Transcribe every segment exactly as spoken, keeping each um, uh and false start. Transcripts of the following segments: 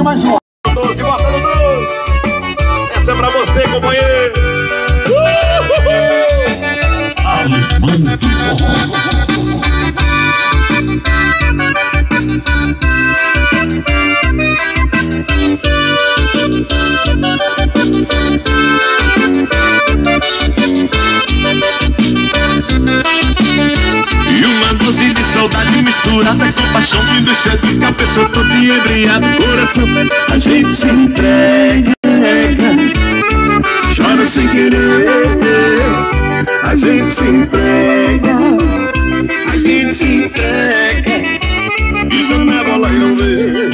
mais uma. doze, bota no doze. Essa é pra você, companheiro. Alemão do forró. E uma dose de saudade misturada com paixão que deixa de cabeça toda embriagada. Coração, a gente se entrega, chora sem querer. A gente se entrega, a gente se entrega, pisa na bola e não vê.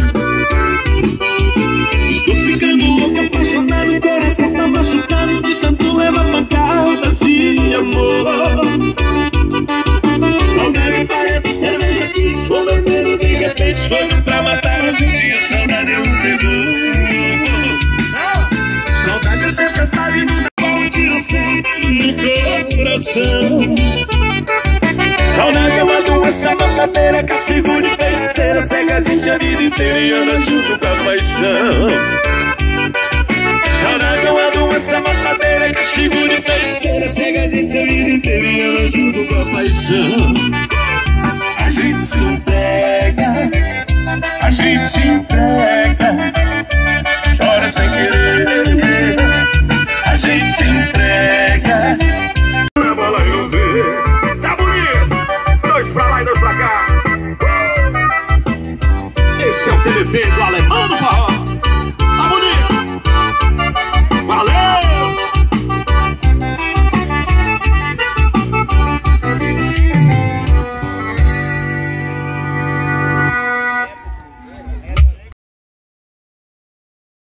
Estou ficando louco, apaixonado, o coração tá machucado de tanto levar pancadas de amor. Saudade parece cerveja que vou bebendo de repente, foi pra matar a gente. E saudade é um terror. Saudade é tempestade e não dá um tiro certo no coração. Saudade é uma doença matadeira que segura e feiticeira, cega a gente a vida inteira e anda junto com a paixão. Saudade é uma doença matadeira que segura e feiticeira, cega a gente a vida inteira e anda junto com a paixão.